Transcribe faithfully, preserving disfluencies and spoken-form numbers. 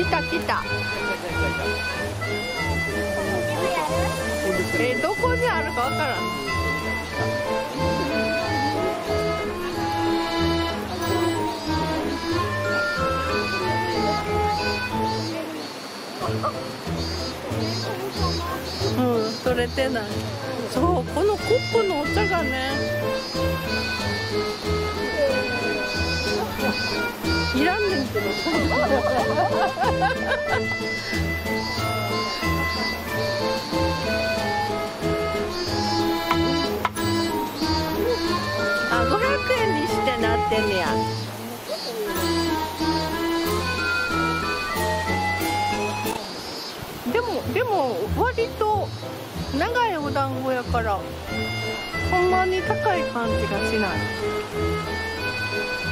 た来た。えー、どこにあるかわからん。うん、取れてない。そう、このコップのお茶がね、いらんねんけど。あ、ごひゃくえんにしてなってんねや。でもでも割と長いお団子やから、ほんまに高い感じがしない。